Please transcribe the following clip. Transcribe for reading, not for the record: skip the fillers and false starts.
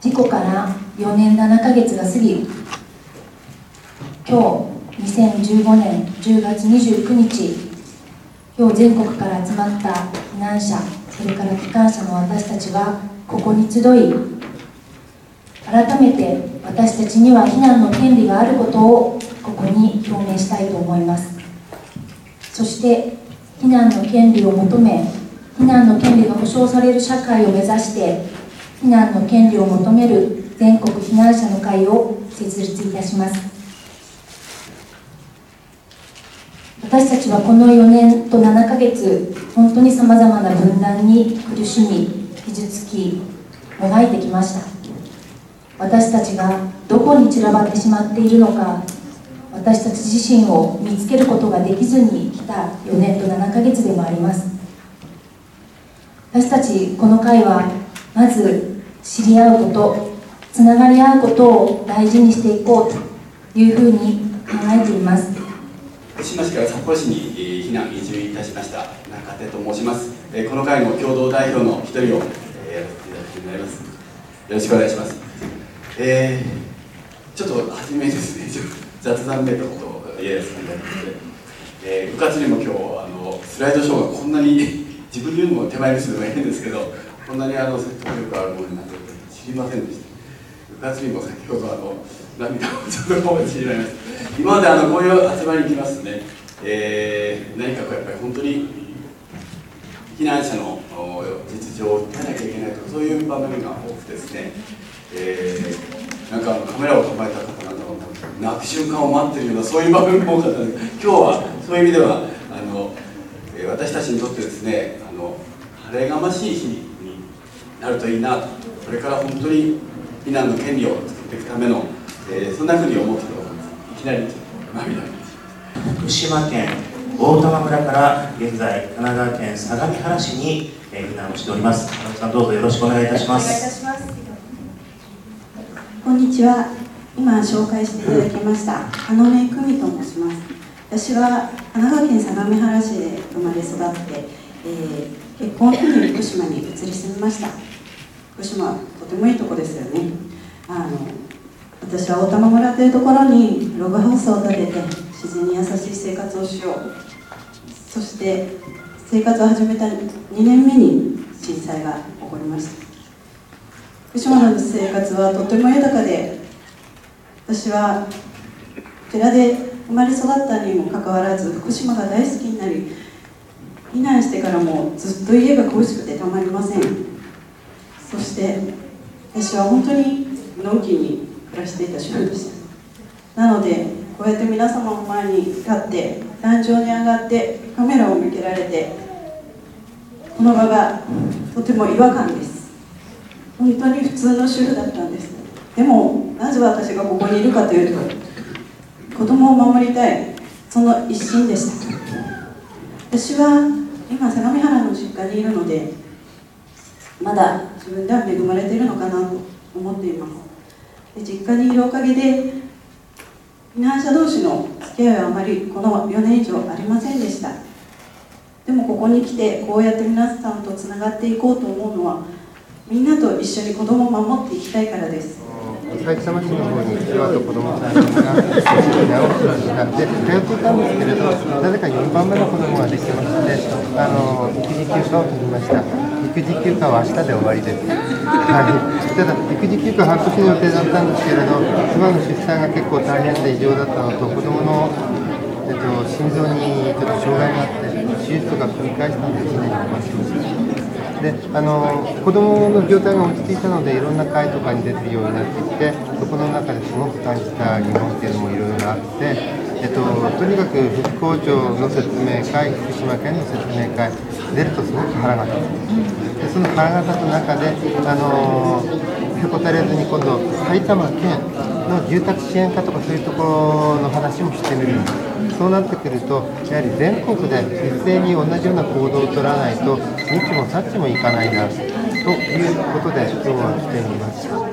事故から4年7ヶ月が過ぎ、今日2015年10月29日、今日全国から集まった避難者、それから帰還者の私たちはここに集い、改めて私たちには避難の権利があることをここに表明したいと思います。そして避難の権利を求め、避難の権利が保障される社会を目指して避難の権利を求める全国避難者の会を設立いたします。私たちはこの4年と7ヶ月、本当にさまざまな分断に苦しみ、傷つき、もがいてきました。私たちがどこに散らばってしまっているのか、私たち自身を見つけることができずに来た4年と7ヶ月でもあります。私たちこの会はまず知り合うこと、つながり合うことを大事にしていこうというふうに考えています。 福島市から札幌市に避難移住いたしました中手と申します。この会の共同代表の一人をやらせていただきになります。よろしくお願いします。ちょっと初めですね、雑談めいたことを言えですね。部活にも今日スライドショーがこんなに自分で言うのも手前にするのが変ですけど、こんなに説得力あるものになっていると知りませんでした。部活にも先ほど涙をちょっとこぼしてしまいました。今までこういう集まりに来ますとね、何かこうやっぱり本当に避難者の実情を訴えなきゃいけないとか、そういう場面が多くてですね、なんかカメラを構えた方々の泣く瞬間を待っているような、そういう場面も多かったので、今日はそういう意味では私たちにとってですね、晴れがましい日になるといいなと、これから本当に避難の権利を作っていくための、そんなふうに思っていると思います。いきなり涙が。 福島県大玉村から現在神奈川県相模原市に避難をしております。金子さん、どうぞよろしくお願いいたします。 お願いいたします。こんにちは。今紹介していただきました花芽久美と申します。私は神奈川県相模原市で生まれ育って、結婚を機に福島に移り住みました。福島はとてもいいとこですよね。私は大玉村というところにログハウスを建てて自然に優しい生活をしよう、そして生活を始めた2年目に震災が起こりました。福島の生活はとても豊かで、私は寺で生まれ育ったにもかかわらず福島が大好きになり、避難してからもずっと家が恋しくてたまりません。そして私は本当にのんきに暮らしていた主婦でした。なのでこうやって皆様の前に立って壇上に上がってカメラを向けられて、この場がとても違和感です。本当に普通の主婦だったんです。でもなぜ私がここにいるかというと、子供を守りたい、その一心でした。私は今相模原の実家にいるので、まだ自分では恵まれているのかなと思っています。で、実家にいるおかげで避難者同士の付き合いはあまりこの4年以上ありませんでした。でもここに来てこうやって皆さんとつながっていこうと思うのは、みんなと一緒に子供を守っていきたいからです。 埼玉市の方に父親と子供さんが直しになって通っていたんですけれど、なぜか4番目の子供ができまして、育児休暇を取りました。育児休暇は明日で終わりです。ただ育児休暇半年の予定だったんですけれど、妻の出産が結構大変で異常だったのと、子供の、心臓にちょっと障害があって手術が繰り返したので1年かかってました。で子供の状態が落ち着いたので、いろんな会とかに出てるようになってきて、そこの中ですごく感じた疑問っていうのもいろいろあって、とにかく復興庁の説明会、福島県の説明会出るとすごく腹が立つ。でその腹が立つ中でへこたれずに今度埼玉県の住宅支援課とかそういうところの話もしてみる。そうなってくると、やはり全国で一斉に同じような行動を取らないと日もさっちもいかないなということで今日は来てみました。